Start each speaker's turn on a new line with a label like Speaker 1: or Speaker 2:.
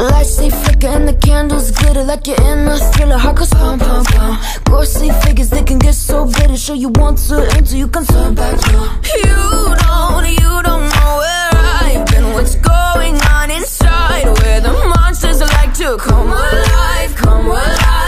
Speaker 1: Lights they flicker and the candles glitter like you're in a thriller. Heart goes pound, pound, pound. Ghostly figures, they can get so bitter. Sure you want to enter, you can turn back now. You don't know where I've been. What's going on inside, where the monsters like to come alive, come alive.